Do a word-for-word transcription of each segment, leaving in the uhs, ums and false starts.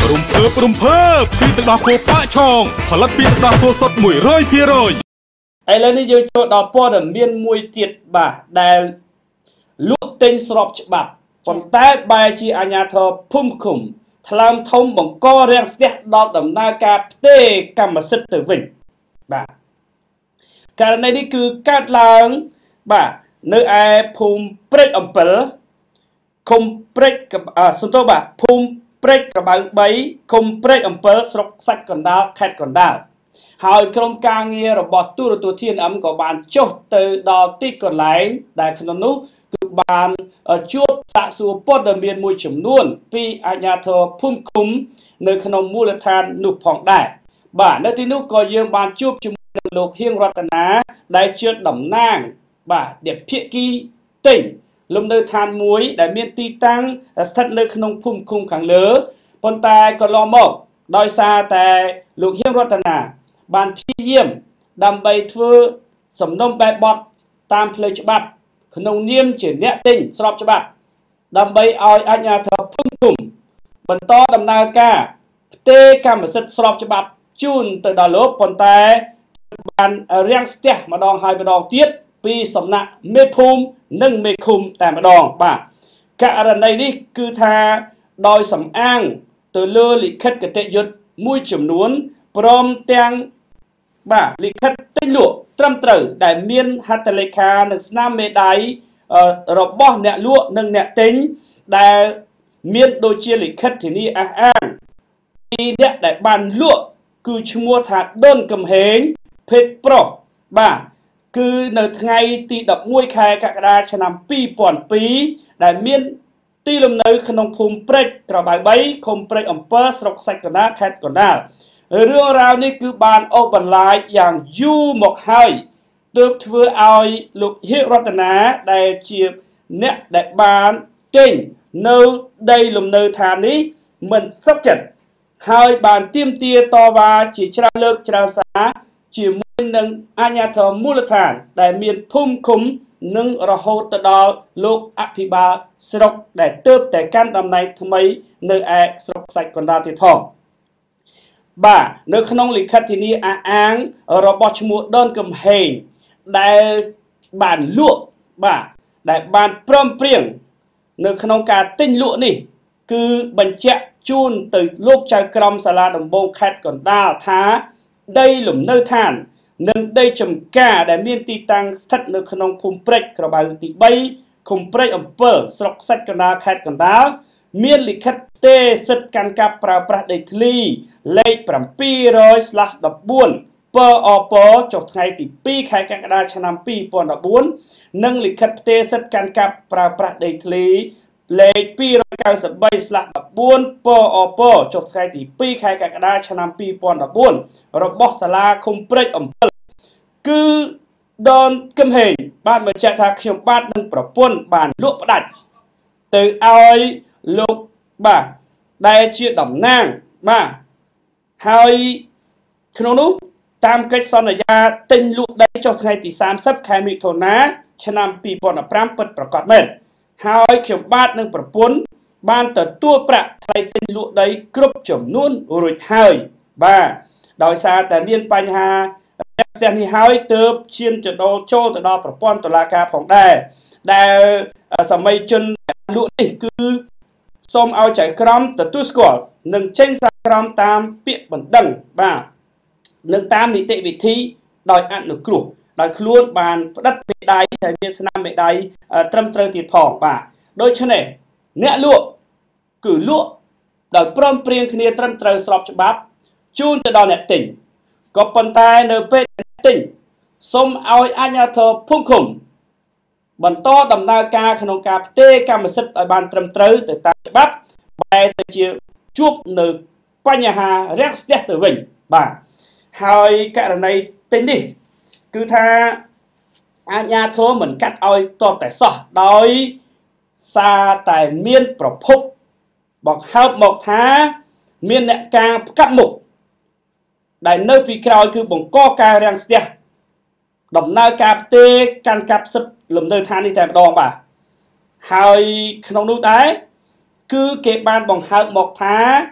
ព្រំភើព្រំភើពីទឹកដោះគោប៉ាក់ឆងផលិតពីទឹកដោះគោសុទ្ធមួយរយភាគរយឥឡូវនេះយើងចូលដល់ព័ត៌មានមួយទៀតបាទដែលលក់ទិញស្របច្បាប់ប៉ុន្តែបែរជាអាជ្ញាធរភូមិឃុំថ្លើមធំបង្ករាំងស្ទះដល់ដំណើរការផ្ទេរកម្មសិទ្ធិទៅវិញបាទករណីនេះគឺកើតឡើងបាទនៅឯភូមិព្រែកអំពិលឃុំព្រែកសំទោសបាទភូមិព្រែកក្របៅបីឃុំព្រែកអំពិលស្រុកសាច់កណ្ដាលខេត្តកណ្ដាលហើយក្រុមការងាររបស់ទូរទស្សន៍ ធី អេន អឹម ក៏បានចុះទៅដល់ទីកន្លែងដែលក្នុងនោះគឺបានជួបសាកសួរព័ត៌មានមួយចំនួនពីអាជ្ញាធរភូមិឃុំនៅក្នុងមូលដ្ឋាននោះផងដែរបាទនៅទីនោះក៏យើងបានជួបជាមួយនឹងលោកហៀងរតនាដែលជាតំណាងបាទអ្នកភាគីទិញលំនៅឋានមួយដែលមានទីតាំងស្ថិតនៅក្នុងភូមិឃុំខាងលើប៉ុន្តែកន្លងមកដោយសារតែលោកហៀងរតនាបានព្យាយាមដើម្បីធ្វើសំណុំបែបបទតាមផ្លូវច្បាប់ក្នុងនាមជាអ្នកទិញស្របច្បាប់ដើម្បីឲ្យអាជ្ញាធរភូមិឃុំបន្តដំណើរការផ្ទេរកម្មសិទ្ធិស្របច្បាប់ជូនទៅដល់លោកប៉ុន្តែបានរាំងស្ទះម្ដងហើយម្ដងទៀតពីសំណាក់មេភូមិនិងមេឃុំតែម្ដងបាទករណីនេះគឺថាដោយសំអាងទៅលើលិខិតគតិយុត្តមួយចំនួនព្រមទាំងបាទលិខិតទិញលក់ត្រឹមត្រូវដែលមានហត្ថលេខានិងស្នាមមេដៃរបស់អ្នកលក់និងអ្នកទិញដែលមានដូចជាលិខិតធានាអះអាងពីអ្នកដែលបានលក់គឺឈ្មោះថាដុនកំហេងភេទប្រុសបាទគឺនៅថ្ងៃទីដប់មួយខែកក្កដាឆ្នាំពីរពាន់ពីរដែលមានទីលំនៅក្នុងភូមិព្រែកក្របៅបីឃុំព្រែកអំពិលស្រុកសាច់កណ្ដាលខេត្តកណ្ដាលរឿងរ៉ាវនេះគឺបានអូសបន្លាយយ៉ាងយូរមកហើយទើបធ្វើឲ្យលោកហៀងរតនាដែលជាអ្នកដែលបានទិញនៅដីលំនៅឋាននេះមិនសុខចិត្តហើយបានទាមទារតវ៉ាជាច្រើនលើកច្រើនសារជាមួយនឹងអាជ្ញាធរមូលដ្ឋានដែលមានភូមិឃុំនិងរហូតទៅដល់លោកអភិបាលស្រុកដែលទើបតែកាន់តំណែងថ្មីនៅឯស្រុកសាច់កណ្ដាលទៀតផងបាទនៅក្នុងលិខិតធានាអះអាងរបស់ឈ្មោះដុនកំហេងដែលបានលក់បាទដែលបានព្រមព្រៀងនៅក្នុងការទិញលក់នេះគឺបញ្ជាក់ជូនទៅលោកចៅក្រមសាលាដំបងខេត្តកណ្ដាលថាដីលំនៅឋាននិងដីចម្ការដែលមានទីតាំងស្ថិតនៅក្នុងភូមិព្រែកក្របៅទីបីឃុំព្រែកអំពិលស្រុកសាច់កណ្ដាលខេត្តកណ្ដាលមានលិខិតទេសិទ្ធិកាន់កាប់ប្រើប្រាស់ដីធ្លីលេខ700/ដប់បួន ពអពចុះថ្ងៃទីពីរខែកក្កដាឆ្នាំពីរពាន់ដប់បួននិងលិខិតផ្ទេរសិទ្ធិកាន់កាប់ប្រើប្រាស់ដីធ្លីលេខពីរកៅសិបបី/ដប់បួន ពអពចុះថ្ងៃទីពីរខែកក្កដាឆ្នាំពីរពាន់ដប់បួនរបស់សាលាឃុំព្រែកអំពិលគឺដនកំហេងបានបញ្ជាក់ថាខ្ញុំបាទនិងប្រពន្ធបានលក់ផ្ដាច់ទៅឲ្យលោកបាទដែលជាតំណាងបាទហើយក្នុងនោះតាមកិច្ចសន្យាទិញលក់ដីចុះថ្ងៃទីសាមសិបខែមិថុនាឆ្នាំពីរពាន់ដប់ប្រាំពិតប្រាកដមែនហើយខ្ញុំបាទនិងប្រពន្ធបានទទួលប្រាក់ថ្លៃទិញលក់ដីគ្រប់ចំនួនរួចហើយបាទដោយសារតែមានបញ្ហាផ្ទះនេះហើយទើបឈានទៅដល់ចូលទៅដល់ប្រព័ន្ធតុលាការផងដែរដែលសម័យជនលក់នេះគឺសូមឲ្យចៅក្រមទទួលស្គាល់និងចេញសារក្រមតាមពាក្យបណ្ដឹងបាទនិងតាមនីតិវិធីដោយអនុគ្រោះដោយខ្លួនបានផ្ដិតមេដៃហើយមានស្នាមមេដៃត្រឹមត្រូវទៀតផងបាទដូច្នេះអ្នកលក់គឺលក់ដោយព្រមព្រៀងគ្នាត្រឹមត្រូវស្របច្បាប់ជូនទៅដល់អ្នកទិញក៏ប៉ុន្តែនៅពេលអ្នកទិញសូមឲ្យអាជ្ញាធរភូមិឃុំបន្តដំណើរការក្នុងការផ្ទេរកម្មសិទ្ធិឲ្យបានត្រឹមត្រូវទៅតាមច្បាប់បែរទៅជាជួបនៅបញ្ហារាំងស្ទះទៅវិញបាទហើយករណីទិញនេះគឺថាអាជ្ញាធរមិនកាត់ឲ្យតតែសោះដោយសារតែមានប្រភពបង្ហើបមកថាមានអ្នកការផ្កាប់មុខដែលនៅពីក្រោយគឺបង្កការរាំងស្ទះដំណើរការផ្ទេរកាន់កាប់សិទ្ធិលំនៅឋាននេះតែម្ដងបាទហើយក្នុងនោះដែរគឺគេបានបង្ហើបមកថា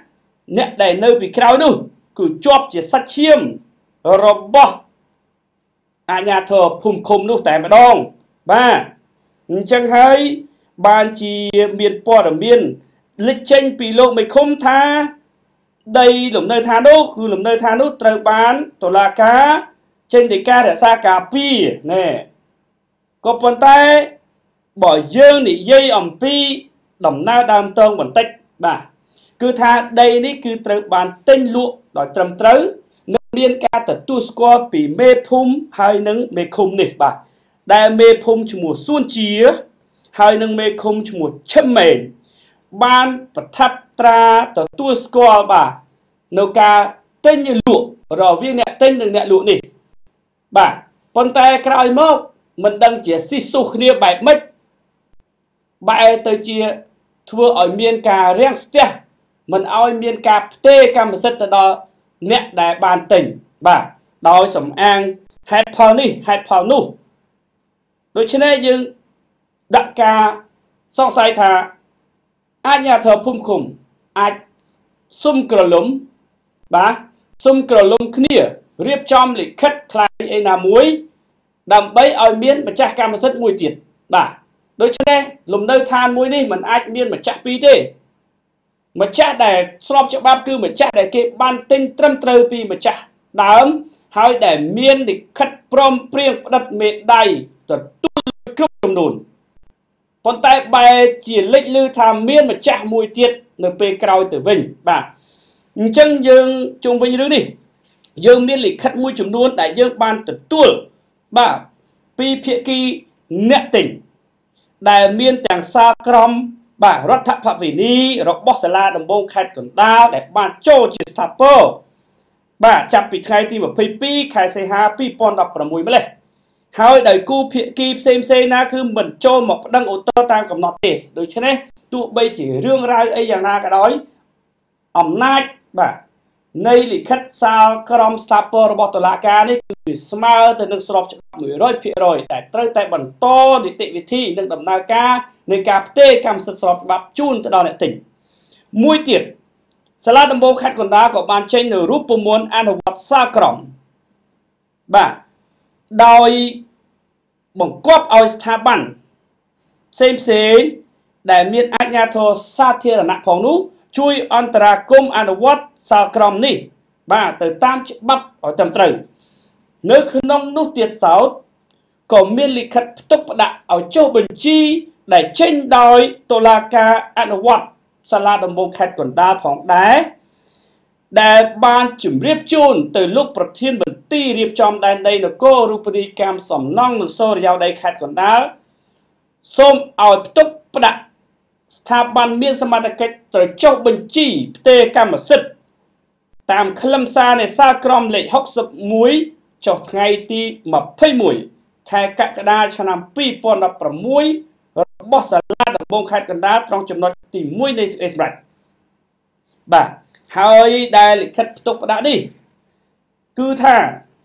អ្នកដែលនៅពីក្រោយនោះគឺជាប់ជាសាច់ឈាមរបស់អាជ្ញាធរភូមិឃុំនោះតែម្ដងបាទអញ្ចឹងហើយបានជាមានព័ត៌មានលេចចេញពីលោកមេឃុំថាដីលំនៅឋាននោះគឺលំនៅឋាននោះត្រូវបានតុលាការចេញដីការរក្សាការពារណែក៏ប៉ុន្តែបើយើងនិយាយអំពីដំណើរដើមតងបន្តិចបាទគឺថាដីនេះគឺត្រូវបានទិញលក់ដោយត្រឹមត្រូវនិងមានការទទួលស្គាល់ពីមេភូមិហើយនិងមេឃុំនេះបាទដែលមេភូមិឈ្មោះសួនជាហើយនិងមេឃុំឈ្មោះឈឹមម៉េងបានប្រថាប់ត្រាទទួលស្គាល់បាទនៅការទិញលក់រវាងអ្នកទិញនិងអ្នកលក់នេះបាទប៉ុន្តែក្រោយមកមិនដឹងជាស៊ីស៊ូគ្នាបែបម៉េចបែរទៅជាធ្វើឲ្យមានការរាំងស្ទះមិនឲ្យមានការផ្ទេរកម្មសិទ្ធិទៅដល់អ្នកដែលបានទិញបាទដោយសំអាងហេតុផលនេះហេតុផលនោះដូច្នេះយើងដាក់ការសង្ស័យថាអាជ្ញាធរភូមិឃុំអាចសុំក្រឡុំបាទសុំក្រឡុំគ្នារៀបចំលិខិតថ្លែងឯណាមួយដើម្បីឲ្យមានម្ចាស់កម្មសិទ្ធិមួយទៀតបាទដូច្នេះលំនៅឋានមួយនេះมันអាចមានម្ចាស់ពីរទេម្ចាស់ដែលស្របច្បាប់គឺម្ចាស់ដែលគេបានទិញត្រឹមត្រូវពីម្ចាស់ដើមហើយដែលមានលិខិតព្រមព្រៀងផ្តិតមេដៃទទួលគ្រប់ចំនួនប៉ុន្តែបែរជាលេចឮថាមានម្ចាស់មួយទៀតនៅពេលក្រោយទៅវិញបាទអញ្ចឹងយើងជុំវិញរឿងនេះយើងមានលិខិតមួយចំនួនដែលយើងបានទទួលបាទពីភាគីអ្នកទិញដែលមានទាំងសារក្រមបាទរដ្ឋភវេនីរបស់សាលាដំបងខេត្តកណ្ដាលដែលបានចូលជាស្ថាពរបាទចាប់ពីថ្ងៃទីម្ភៃពីរខែសីហាពីរពាន់ដប់ប្រាំមួយម្លេះហើយដោយគូភាគីផ្សេងផ្សេងណាគឺមិនចូលមកប្តឹងឧទ្ធរតាមកំណត់ទេដូច្នេះទោះបីជារឿងរ៉ាវអីយ៉ាងណាក៏ដោយអំណាចបាទនៃលិខិតសារក្រមស្ថាពររបស់តុលាការនេះគឺវាស្មើទៅនឹងស្របច្បាប់មួយរយភាគរយតែត្រូវតែបន្តនីតិវិធីនិងដំណើរការនៃការផ្ទេរកម្មសិទ្ធិស្របច្បាប់ជូនទៅដល់អ្នកទិញមួយទៀតសាលាដំបងខេត្តកណ្ដាលក៏បានចេញនូវរូបមន្តអនុវត្តសារក្រមបាទដោយបង្គាប់ឲ្យស្ថាប័នផ្សេងផ្សេងដែលមានអាជ្ញាធរសាធារណៈផងនោះជួយអន្តរាគមន៍អនុវត្តសារក្រមនេះបាទទៅតាមច្បាប់ឲ្យត្រឹមត្រូវនៅក្នុងនោះទៀតសោតក៏មានលិខិតផ្ទុកផ្ដាក់ឲ្យចុះបញ្ជីដែលចេញដោយតុលាការអនុវត្តសាលាដំបងខេត្តកណ្ដាលផងដែរដែលបានជម្រាបជូនទៅលោកប្រធានមន្ទីររៀបចំដែនដីនគររូបនីយកម្មសំណង់និងសូរិយោដីខេត្តកណ្ដាលសូមឲ្យផ្ទុកផ្ដាក់ស្ថាប័នមានសមត្ថកិច្ចត្រូវចុះបញ្ជីផ្ទេរកម្មសិទ្ធិតាមខ្លឹមសារនៃសារក្រមលេខហុកសិបមួយចុះថ្ងៃទីម្ភៃមួយខែកក្កដាឆ្នាំពីរពាន់ដប់ប្រាំមួយរបស់សាលាដំបងខេត្តកណ្ដាលត្រង់ចំណុចទីមួយនៃសេចក្តីសម្រេចបាទហើយដែលលិខិតផ្ទុកផ្ដាក់នេះគឺថា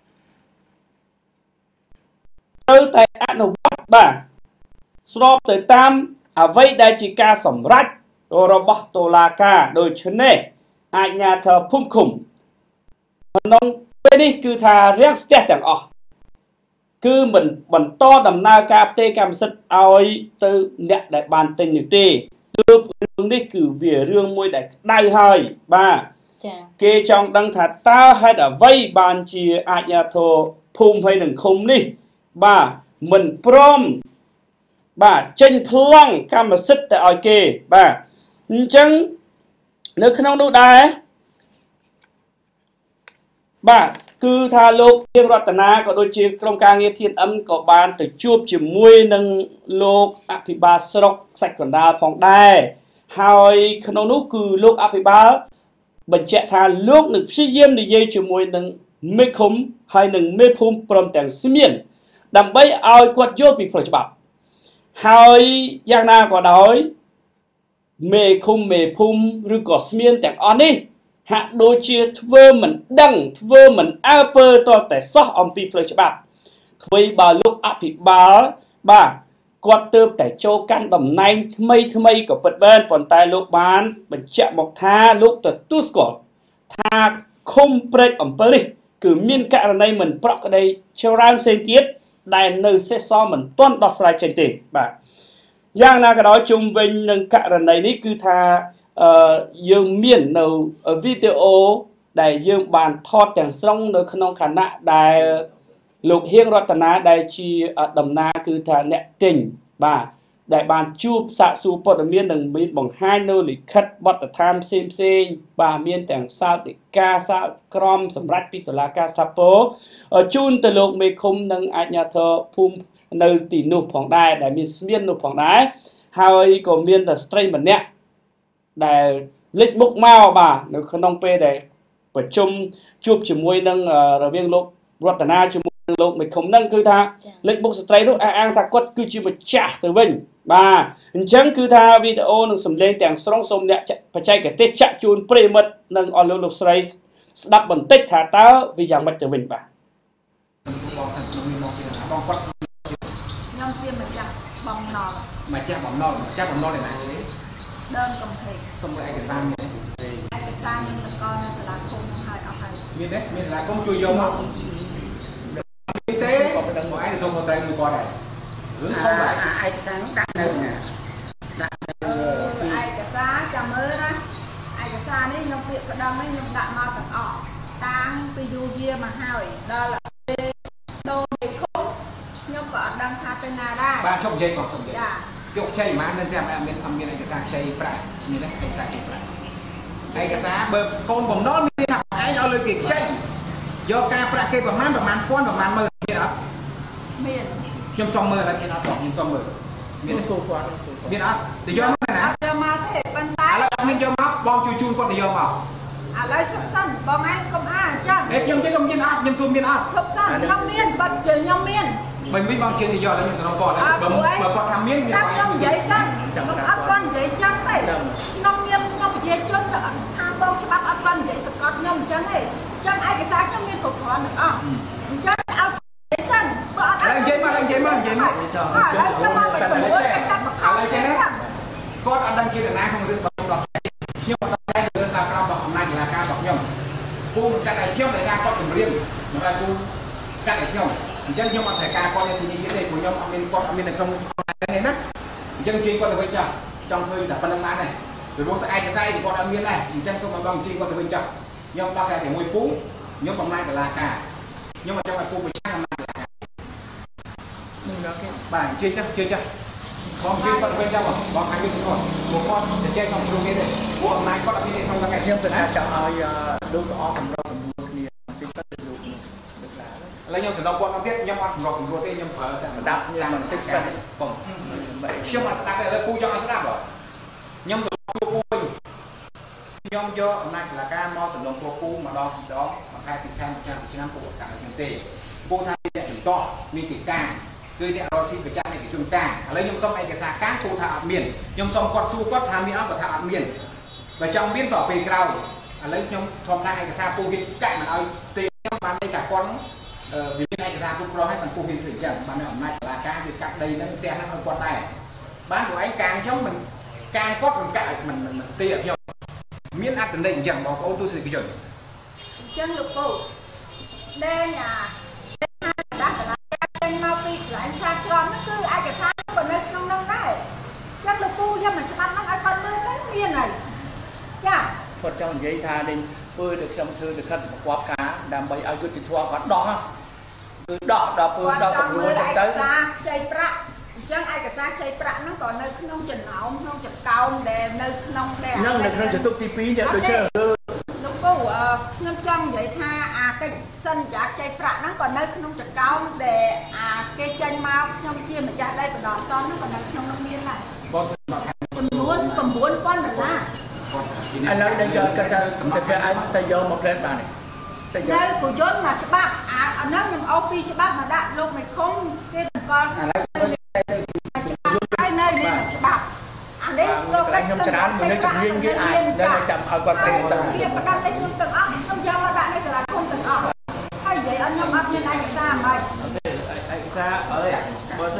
ត្រូវតែអនុវត្តបាទស្របទៅតាមអ្វីដែលជាការសម្រេចរបស់តុលាការដូច្នេះអាជ្ញាធរភូមិឃុំក្នុងពេលនេះគឺថារាំងស្ទះទាំងអស់គឺមិនបន្តដំណើរការផ្ទេរកម្មសិទ្ធិឲ្យទៅអ្នកដែលបានទិញនោះទេទើបរឿងនេះគឺវារឿងមួយដែលក្តៅហើយបាទចា៎គេចង់ដឹងថាតើហេតុអ្វីបានជាអាជ្ញាធរភូមិហើយនិងឃុំនេះបាទមិនព្រមបាទចេញប្លង់កម្មសិទ្ធិទៅឲ្យគេបាទអញ្ចឹងនៅក្នុងនោះដែរបាទគឺថាលោកនាងរតនាក៏ដូចជាក្រុមការងារ ធី អេន អឹម ក៏បានទៅជួបជាមួយនឹងលោកអភិបាលស្រុកខ្សាច់កណ្ដាលផងដែរហើយក្នុងនោះគឺលោកអភិបាលបញ្ជាក់ថាលោកនឹងព្យាយាមនិយាយជាមួយនឹងមេឃុំហើយនឹងមេភូមិព្រមទាំងស្មៀនដើម្បីឲ្យគាត់យល់ពីផ្លូវច្បាប់ហើយយ៉ាងណាក៏ដោយមេឃុំមេភូមិឬក៏ស្មៀនទាំងអស់នេះហាក់ដូចជាធ្វើមិនដឹងធ្វើមិនអើពើតតែសោះអំពីផ្លូវច្បាប់ធ្វើបើលោកអភិបាលបាទគាត់ទើបតែចូលកាន់តំណែងថ្មីថ្មីក៏ពិតមែនប៉ុន្តែលោកបានបញ្ជាក់មកថាលោកទទួលស្គាល់ថាឃុំព្រែកអំពិលនេះគឺមានករណីមិនប្រក្រតីច្រើនផ្សេងទៀតដែលនៅសេសសល់មិនទាន់ដោះស្រាយចេញទេបាទយ៉ាងណាក៏ដោយជុំវិញនឹងករណីនេះគឺថាអឺយើងមាននៅវីដេអូដែលយើងបានថតទាំងស្រុងនៅក្នុងខណៈដែលលោកហៀងរតនាដែលជាតំណាងគឺថាអ្នកទិញបាទដែលបានជួបសាកសួរព័ត៌មាននិងមានបង្ហាញនៅលិខិតបទដ្ឋានផ្សេងផ្សេងបាទមានទាំងសាលដីកាសាលក្រមសម្រាប់ពីតុលាការស្ថាពរជូនទៅលោកមេឃុំនិងអាជ្ញាធរភូមិនៅទីនោះផងដែរដែលមានស្មៀននោះផងដែរហើយក៏មានតែស្ត្រីម្នាក់ដែលលេចមុខមកបាទនៅក្នុងពេលដែលប្រជុំជួបជាមួយនឹងរវាងលោករតនាជាមួយនឹងលោកមេឃុំហ្នឹងគឺថាលេចមុខស្ត្រីនោះអះអាងថាគាត់គឺជាម្ចាស់ទៅវិញបាទអញ្ចឹងគឺថាវីដេអូនឹងសម្លេងទាំងស្រុងសូមអ្នកបច្ចេកទេសចាក់ជូនប្រិមិត្តនិងអស់លោកលោកស្រីស្ដាប់បន្តិចថាតើវាយ៉ាងម៉េចទៅវិញបាទបងសិនខ្ញុំមានមកពីណាបងគាត់ខ្ញុំជាម្ចាស់បំណុលម្ចាស់បំណុលម្ចាស់បំណុលឯណាទេដើមកំភេកសុំឯកសារមានទេឯកសារមានតកនៅសាលាឃុំហើយអស់ហើយមានទេមានសាលាឃុំជួយយកមកមានទេក៏មិនដឹងមកឯងទៅមកត្រែងមួយគាត់ដែររឿងធំហើយឯកសារដាក់នៅណាដាក់នៅឯកសារចាំមើលណាឯកសារនេះខ្ញុំពាក្យប្តឹងនេះខ្ញុំដាក់មកទាំងអស់តាំងពីយូរយាមកហើយដល់ដូរពីឃុំខ្ញុំក៏អត់ដឹងថាទៅណាដែរបាទជប់និយាយមកជប់និយាយចាយកខ្ចីប៉ុន្មានតែអត់មានអត់មានឯកសារខ្ចីប្រាក់នេះណាឯកសារខ្ចីប្រាក់ឯកសារបើកូនបំណុលមានថាឯងឲ្យលុយគេខ្ចីយកការប្រាក់គេប្រហែលប្រហែលពាន់ប្រហែលម៉ឺនមានអត់មានខ្ញុំសុំមើលហើយមានអត់ខ្ញុំសុំមើលមានសួរគាត់មានអត់ទៅយកមកណាយកមកទេប៉ុន្តែឥឡូវអត់មានយកមកបងជួយជូនគាត់ទៅយកមកឥឡូវឈប់សិនបងឯងកុំអាអញ្ចឹងហេខ្ញុំទេខ្ញុំមានអត់ខ្ញុំសួរមានអត់ឈប់សិនខ្ញុំមានបាត់ខ្ញុំមានមិនវិញបងជឿទៅយកហើយខ្ញុំទៅគាត់បើបើគាត់ថាមានមានខ្ញុំនិយាយសិនខ្ញុំអត់គាត់និយាយចឹងទេខ្ញុំមានខ្ញុំប្រជាជនថាបងច្បាប់អត់គាត់និយាយសកត់ខ្ញុំអញ្ចឹងទេអញ្ចឹងឯកសារខ្ញុំមានគ្រប់គ្រាន់ទាំងអស់អញ្ចឹងឲ្យនិយាយសិនបើអត់និយាយមកនិយាយមកនិយាយមកចង់ខ្ញុំមកទៅឥឡូវចេះណាគាត់អត់ដឹងជាណាក្នុងរឿងបងដោះស្រាយខ្ញុំអត់ដឹងលើសារក្រមរបស់អំណាចតុលាការរបស់ខ្ញុំពូមិនកាត់ឲ្យខ្ញុំដោយសារគាត់គម្រាមមិនឲ្យពូកាត់ឲ្យខ្ញុំអញ្ចឹងខ្ញុំអត់ត្រូវការគាត់នៅទីនេះទេព្រោះខ្ញុំអត់មានគាត់អត់មាននៅក្នុងហ្នឹងឯណាអញ្ចឹងជិះគាត់ទៅវិញចោះចង់ឃើញតែប៉ុណ្្នឹងបានដែរព្រោះស្អែកស្អែកគាត់អត់មានដែរអញ្ចឹងសូមឲ្យបងជិះគាត់ទៅវិញចោះខ្ញុំដោះស្រាយជាមួយពូខ្ញុំបំណាច់តុលាការខ្ញុំអត់ចង់ឲ្យពូប្រឆាំងអំណាចតុលាការនឹងដល់គេបាទជិះចោះជិះចោះបងជិះគាត់ទៅវិញចោះបងអាចជួយគាត់ពួកគាត់ទៅចេះក្នុងខ្លួនគេទេពួកអំណាចគាត់អត់មានក្នុងហ្នឹងឯងខ្ញុំទៅថាចង់ឲ្យលោកអស់សម្រាប់ជាមួយគ្នាតិចទៅលោកនេះឥឡូវខ្ញុំសម្ដៅគាត់មកទៀតខ្ញុំអត់សម្រាប់សម្រួលទេខ្ញុំប្រើតែស្ដាប់ខ្ញុំបន្តិចសិនបងខ្ញុំអត់ស្ដាប់ទេឥឡូវពូចង់ឲ្យស្ដាប់ហ៎ខ្ញុំសម្រាប់ពូវិញខ្ញុំយកអំណាចតុលាការមកសម្លងពូពូម្ដងពីរដងមួយខែពីរខែមួយឆ្នាំពីរឆ្នាំពូអត់កាត់ខ្ញុំទេពូថាអ្នកជំទាស់មានកិច្ចការគឺអ្នករកស៊ីប្រចាំឯកជនការឥឡូវខ្ញុំសុំឯកសារការពូថាអត់មានខ្ញុំសុំគាត់សួរគាត់ថាមានអត់គាត់ថាអត់មានបើចង់មានតពេលក្រោយឥឡូវខ្ញុំធម្មតាឯកសារពូវាកាក់មិនឲ្យទេខ្ញុំបានតែគាត់ហ្នឹងវាមានឯកសារគ្រប់គ្រាន់ហើយបានពូហ៊ានធ្វើអញ្ចឹងបានអំណាចតុលាការគឺកាត់ដីហ្នឹងផ្ទះហ្នឹងឲ្យគាត់ដែរបានព្រោះឯងកាងខ្ញុំមិនកាងគាត់មិនកាក់មិនមិនទេខ្ញុំមានអត្តន័យអញ្ចឹងបងប្អូនទស្សនិកជនអញ្ចឹងលោកពូដែលអាដាក់តុលាការចេញមកពីកន្លែងសាក្រមហ្នឹងគឺឯកសារក៏នៅក្នុងនោះដែរអញ្ចឹងលោកពូយកមកច្បាប់ហ្នឹងឲ្យគាត់មើលទៅមានហើយចាគាត់ចង់និយាយថានេះធ្វើទៅខ្ញុំធ្វើទៅខិតប្រកបការដើម្បីឲ្យយុត្តិធម៌គាត់ដោះគឺដោះដល់ធ្វើដល់សម្រួលទៅទៅឯកសារខ្ចីប្រាក់អញ្ចឹងឯកសារខ្ចីប្រាក់ហ្នឹងក៏នៅក្នុងចំណោមក្នុងចង្កោមដែលនៅក្នុងដែរហ្នឹងនៅក្នុងចតុទីពីរនេះដូចជាលោកពូខ្ញុំចង់និយាយថាអាកិច្ចសន្យាខ្ចីប្រាក់ហ្នឹងក៏នៅក្នុងចង្កោមដែលអាគេចេញមកខ្ញុំជាម្ចាស់ដីបណ្ដោះអាសន្នហ្នឹងក៏នៅក្នុងនោះមានដែរចំនួន៩ពាន់ដុល្លារឥឡូវដែលយកគាត់ទៅទៅគេអាចទៅយកមកព្រែនបានទេទៅយកនៅប្រយ័ត្នមកច្បាប់អាអាហ្នឹងខ្ញុំអោបពីច្បាប់មកដាក់លោកមេឃុំគេតម្កល់ឥឡូវហើយនៅនេះច្បាប់អានេះលោកខ្ញុំច្រើនមនុស្សជំនាញគេអាចនៅចាំឲ្យគាត់ទៅទៅគេប្រកាសតែខ្ញុំទាំងអស់ខ្ញុំយកមកដាក់នៅសាលាឃុំទាំងអស់ហើយនិយាយអត់ខ្ញុំអត់មានឯកសារហ្មងឯកសារអើយបើសិនជាឯកសារ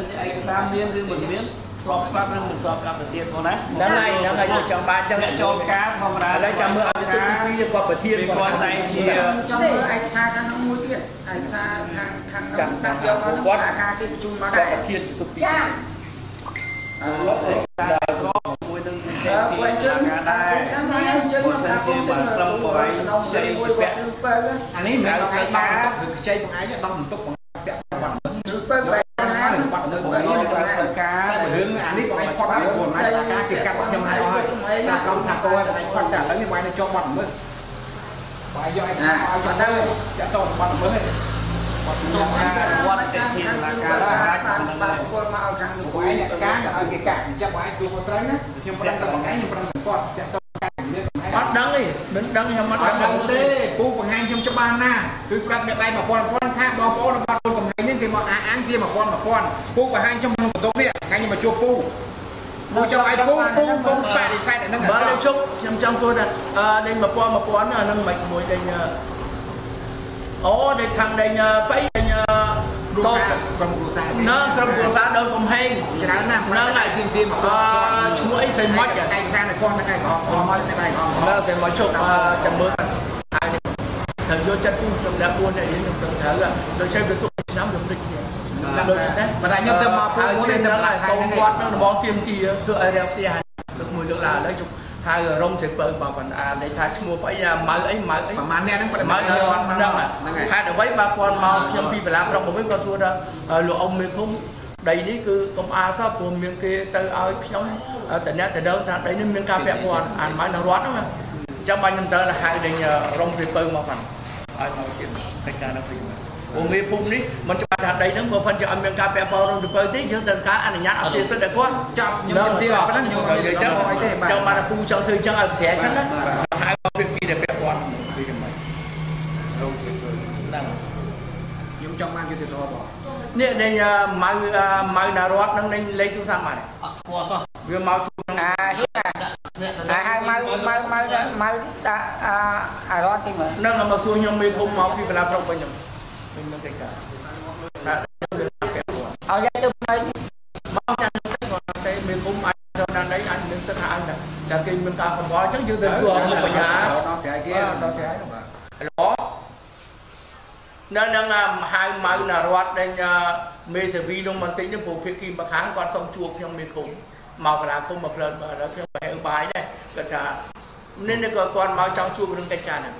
សាមានឬមិនមានស្របច្បាប់ឬមិនស្របច្បាប់ទៅទៀតផងណាហ្នឹងហើយហ្នឹងហើយយើងចង់បានចឹងចូលការធម្មតាឥឡូវចាំមើលឲ្យទៅទីពីរគាត់ប្រធានគាត់តែជាចង់មើលឯកសារខាងនោះមួយទៀតឯកសារខាងខាងនោះដាក់យកមកគាត់អាការគេបញ្ជូនមកដែរប្រធានទៅទីចាអឺដល់ស្របមួយនឹងទីទីការដែរបើសិនជាបានត្រឹមបរិយាខ្ចីពាក់អានេះមិនដល់ឯកការឬខ្ចីបងឯងដល់បន្ទុកបងពាក់បាត់គឺបើបែរណាបាត់នៅបងឯងដល់ការរឿងអានេះបងឯងផុតហើយបងឯងតាការគេកាត់ខ្ញុំឲ្យហើយសាកំថាពោតែឯងផុតតែឥឡូវនេះបងឯងជាប់បាត់មើលបាយយកឯកសារឲ្យបាត់ទៅចាក់តបាត់មើលបាត់ខ្ញុំការវត្តទីធានការការបានបានគាត់មកឲ្យខាងបងឯងអ្នកការឲ្យគេកាត់ចាប់បងឯងទូមកត្រូវណាខ្ញុំប្រឹងតែបងឯងខ្ញុំប្រឹងតែគាត់ចាក់តអត់ដឹងទេមិនដឹងខ្ញុំអត់ដឹងទេពូបង្ហាញខ្ញុំច្បាស់ណាស់គឺប្រាប់អ្នកដៃmộtពាន់ពាន់ថាបងប្អូនរបស់កូនកំហែងនេះគេមកអាអាងគេmộtពាន់mộtពាន់ពូបង្ហាញខ្ញុំក្នុងបន្ទប់នេះថ្ងៃខ្ញុំមកជួបពូពូចង់ឲ្យពូពូកុំបដិសេធអាហ្នឹងបើជប់ខ្ញុំចង់សួរថាអឺដេញmộtពាន់mộtពាន់អាហ្នឹងមិនមួយដេញអូដេញខាងដេញហ្វៃដេញតោក្រុមគ្រួសារណ៎ក្រុមគ្រួសារដើមកំហែងច្រើនណាស់ហ្នឹងហើយទៀមទៀមអឺឈ្មោះអីស្រីម៉ាច់ឯកសារនៅគាត់ហ្នឹងឯងបងបងមកនៅឯងបងណ៎ស្រីម៉ាច់ជប់ចាំមើលហើយត្រូវយកចិត្តខ្ញុំដាក់ពួននេះខ្ញុំត្រូវត្រូវដូចជាវាទុកឆ្នាំខ្ញុំដូចគ្នាដូចទេបើតែខ្ញុំទៅមកព្រោះមួយទៅម្លាក់ហើយកូនគាត់នឹងបងទៀមទីធ្វើឲ្យរាំងស្ទះហើយទឹកមួយលើកឡើងហើយជប់ហើយរំសេពើបងគាត់អានថាឈ្មោះស្អីម៉ៅអីម៉ៅអីប្រហែលអ្នកហ្នឹងប្រហែលគាត់ហ្នឹងហេតុអ្វីបើគាត់មកខ្ញុំពីសាលាប្រុសមួយគាត់សួរថាលោកអ៊ំមេឃុំដីនេះគឺកុំអាសោះព្រោះមានគេទៅឲ្យខ្ញុំតំណែងទៅដល់ថាដីនេះមានការពាក់ព័ន្ធអានមកនៅរដ្ឋហ្នឹងអញ្ចឹងបាញ់ខ្ញុំទៅហៅដេញរំសេពើមកគាត់ឲ្យមកទៀតកិច្ចការនៅពីព្រោះមេភូមិនេះមិនច្បាស់ថាដីហ្នឹងបើមិនជាឲ្យមានការពាក់ព័ន្ធរំសេពើទេយើងត្រូវការអនុញ្ញាតអភិសិទ្ធឲ្យគាត់ចាប់ខ្ញុំជំទាវប៉ុណ្ណឹងខ្ញុំអត់មានចាំអីទេបាទចាំបានពូចង់ធ្វើអញ្ចឹងឲ្យស្រែកហ្នឹងណាហៅមកពីពីដែលពាក់ព័ន្ធពីយ៉ាងម៉េចរំសេពើហ្នឹងខ្ញុំចង់បានយុត្តិធម៌បងនេះដេញម៉ៅម៉ៅណារត់ហ្នឹងដេញលេខទូរស័ព្ទបានអត់ស្គាល់សោះវាមកជួបអាហៀអាហៅម៉ៅម៉ៅម៉ៅម៉ៅដាក់អារត់ទីមើលហ្នឹងមកសួរខ្ញុំមេភូមិមកពីសាលាប្រុសវិញខ្ញុំខ្ញុំនឹងកិច្ចការដាក់ឲ្យយកទៅទៅមកចាំគាត់តែមេភូមិអាចទៅដល់ដីអាចនឹងសិទ្ធិឲ្យតែគេមានការកំបោអញ្ចឹងយើងទៅសួរមុខបញ្ញាដល់ស្រ័យគេដល់ស្រ័យហ្នឹងល្អនៅនឹងហៅម៉ៅណារត់ដេញមេធាវីនោះបន្តិចនេះព្រោះភាគីម្ខាងគាត់សុំជួបខ្ញុំមេឃុំមកកន្លងគុំមកផ្លើតបើដល់ខ្ញុំហៅបាយដែរគាត់ថានេះនេះក៏គាត់មកចង់ជួបរឿងកិច្ចការហ្នឹង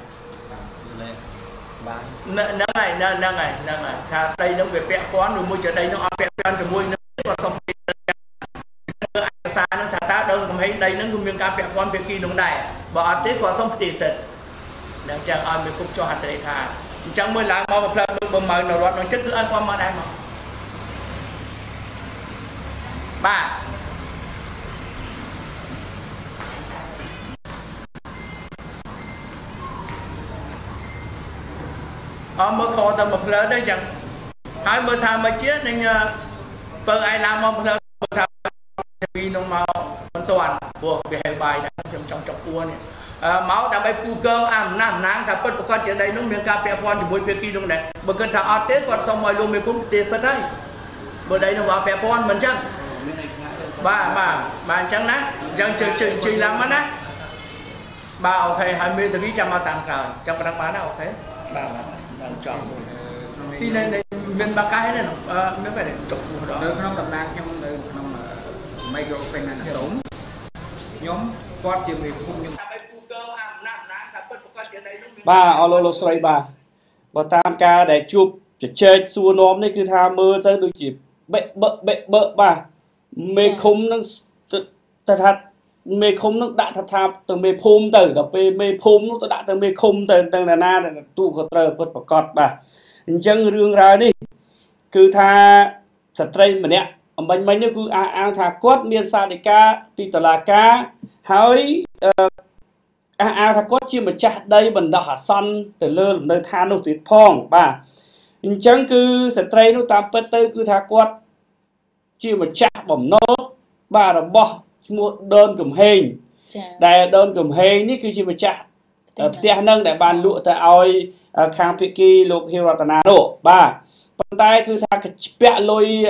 បាទហ្នឹងហើយហ្នឹងហើយហ្នឹងហើយថាដីនឹងវាពាក់ព័ន្ធឬមួយជាដីនឹងអត់ពាក់ព័ន្ធជាមួយនឹងគាត់សុំឯកសារនឹងថាតើដើមកំហែងដីនឹងគឺមានការពាក់ព័ន្ធភាគីនោះដែរបើអត់ទេគាត់សុំផ្ទៃសិទ្ធិដល់ចឹងឲ្យមេគុំចុះហត្ថលេខាអញ្ចឹងមួយឡើងមកផ្លើតមើលបើមកនៅរត់ក្នុងចិត្តគឺឲ្យគាត់មកដែរមកបាទអមមើលខទៅមកផ្លើដែរចឹងហើយមើលថាមកជានឹងបើឯឡើងមកផ្លើមើលថាពីនោះមកមិនទាន់ព្រោះវាហៅបាយដែរខ្ញុំចង់ចុកពួរនេះមកដើម្បីពូកើអាអំណាចអំណាងថាពិតប្រកបជាដីនោះមានការពាក់ព័ន្ធជាមួយភាគីនោះដែរបើគិតថាអត់ទេគាត់សុំឲ្យលោកមេគុំទេសិតហើយបើដីនោះវាពាក់ព័ន្ធមិនចឹងបាទបាទបាទអញ្ចឹងណាអញ្ចឹងជើជើជើឡើងមកណាបាទអូខេហើយមេធាវីចាំមកតាមក្រោយចាំប្រឹងបានណាអូខេបាទបាទចង់ទីនេះមានបាកាយទេអឺមានបែរចុកនោះដល់នៅក្នុងតំណាងខ្ញុំនៅក្នុង micro finance ខ្ញុំគាត់ជាមេភូមិខ្ញុំដើម្បីពូកើអាអំណាចអំណាងថាពិតប្រកបជាដីនោះបាទអរលោកលោកស្រីបាទបើតាមការដែលជួបជជែកសួរនាំនេះគឺថាមើលទៅដូចជាបេបបេបបាទមេឃុំនឹងទៅថាមេឃុំនឹងដាក់ថាថាទៅមេភូមិទៅដល់ពេលមេភូមិនោះទៅដាក់ទៅមេឃុំទៅទៅណាណាទូក៏ត្រូវពិតប្រកបបាទអញ្ចឹងរឿងរ៉ាវនេះគឺថាស្ត្រីម្នាក់អំបញ្ញមិញនេះគឺអះអាងថាគាត់មានសាធិការពីតុលាការហើយអះអាងថាគាត់ជាម្ចាស់ដីបណ្ដោះអាសន្នទៅលើលំនៅឋាននោះទៀតផងបាទអញ្ចឹងគឺស្ត្រីនោះតាមពិតទៅគឺថាគាត់ជាម្ចាស់បំណុលបាទរបស់ឈ្មោះដើនកំហែងដែលដើនកំហែងនេះគឺជាម្ចាស់ផ្ទះនឹងដែលបានលក់ទៅឲ្យខាងភាគីលោកហ៊ីវរតនានោះបាទប៉ុន្តែគឺថាពាក់លុយ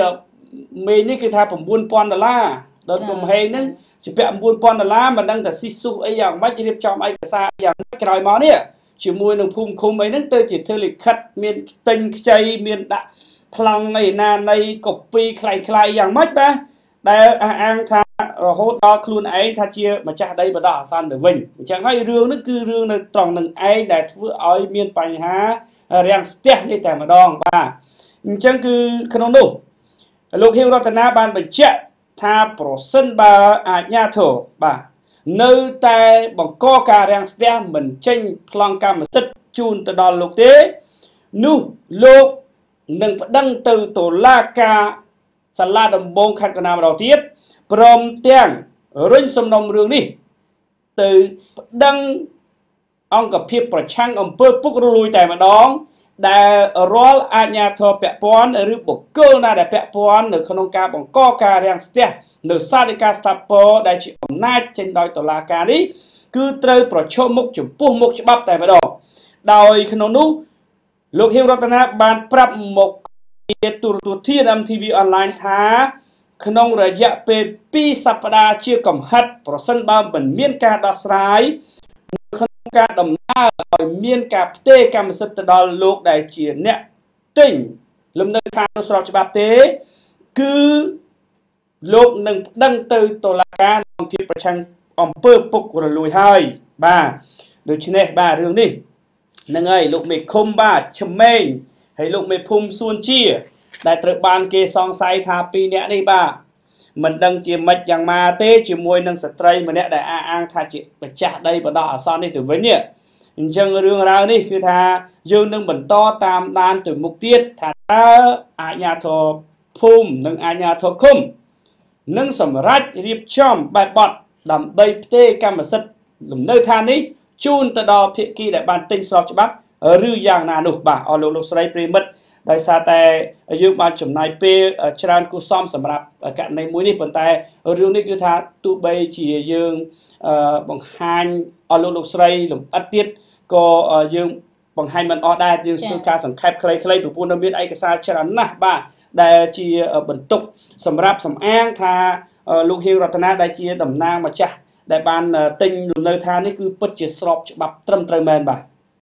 មេនេះគឺថា9,000ដុល្លារដល់កំហែងហ្នឹងជាពាក់9,000ដុល្លារមិនដឹងតែស៊ីស៊ូអីយ៉ាងម៉េចរៀបចំឯកសារយ៉ាងម៉េចក្រោយមកនេះជាមួយនឹងភូមិឃុំអីហ្នឹងទៅជាធ្វើលិខិតមានទិញខ្ចីមានដាក់ប្លង់អីណានៃកូពីខ្លាយខ្លាយយ៉ាងម៉េចបាទដែលអះអាងថារហូតដល់ខ្លួនឯងថាជាម្ចាស់ដីបដោះអាសន្នទៅវិញអញ្ចឹងហើយរឿងនេះគឺរឿងនៅត្រង់នឹងឯងដែលធ្វើឲ្យមានបញ្ហារាំងស្ទះនេះតែម្ដងបាទអញ្ចឹងគឺក្នុងនោះលោកហៀវរតនាបានបញ្ជាក់ថាប្រសិនបើអាជ្ញាធរបាទនៅតែបង្កការរាំងស្ទះមិនចេញប្លង់កម្មសិទ្ធិជូនទៅដល់លោកទេនោះលោកនឹងប្តឹងទៅតុលាការសាលាដំបងខេត្តកណ្ដាលម្ដងទៀតព្រមទាំងរុញសំណុំរឿងនេះទៅប្តឹងអង្គភាពប្រឆាំងអំពើពុករលួយតែម្ដងដែលរាល់អាជ្ញាធរពាក់ព័ន្ធឬបុគ្គលណាដែលពាក់ព័ន្ធនៅក្នុងការបង្កការរាំងស្ទះនៅសាលដីកាស្ថាពរដែលជាអំណាចចេញដោយតុលាការនេះគឺត្រូវប្រឈមមុខចំពោះមុខច្បាប់តែម្ដងដោយក្នុងនោះលោកហៀវរតនាបានប្រាប់មកទូរទស្សន៍ ធី អេន ធី វី Online ថាក្នុងរយៈពេលពីរសប្តាហ៍ជាកំហិតប្រសិនបើមិនមានការដោះស្រាយក្នុងការដំណើរឲ្យមានការផ្ទេរកម្មសិទ្ធិទៅដល់លោកដែលជាអ្នកទិញលំនៅឋានស្របច្បាប់ទេគឺលោកនឹងប្តឹងទៅតុលាការអង្គភាពប្រឆាំងអំពើពុករលួយហើយបាទដូច្នេះបាទរឿងនេះហ្នឹងហើយលោកមេឃុំបាទឈមេងហើយលោកមេភូមិសួនជាដែលត្រូវបានគេសង្ស័យថាពីរនាក់នេះបាទមិនដឹងជាម៉េចយ៉ាងម៉ាទេជាមួយនឹងស្ត្រីម្នាក់ដែលអះអាងថាជាម្ចាស់ដីបដោះអាសន្ននេះទៅវិញនេះអញ្ចឹងរឿងរ៉ាវនេះគឺថាយើងនឹងបន្តតាមដានទៅមុខទៀតថាតើអាជ្ញាធរភូមិនិងអាជ្ញាធរឃុំនឹងសម្រេចរៀបចំបែបបទដើម្បីផ្ទេរកម្មសិទ្ធិលំនៅឋាននេះជូនទៅដល់ភាគីដែលបានទិញស្របច្បាប់ឬយ៉ាងណានោះបាទអរលោកលោកស្រីប្រិមិត្តដោយសារតែយើងបានចំណាយពេលច្រើនគួរសមសម្រាប់ករណីមួយនេះប៉ុន្តែរឿងនេះគឺថាទោះបីជាយើងបង្ហាញអរលោកលោកស្រីលំអិតទៀតក៏យើងបង្ហាញមិនអស់ដែរយើងធ្វើការសង្ខេបខ្លីៗពីព្រោះនៅមានឯកសារច្រើនណាស់បាទដែលជាបន្ទុកសម្រាប់សំអាងថាលោកហៀវរតនាដែលជាតំណាងម្ចាស់ដែលបានទិញលំនៅឋាននេះគឺពិតជាស្របច្បាប់ត្រឹមត្រូវមែនបាទ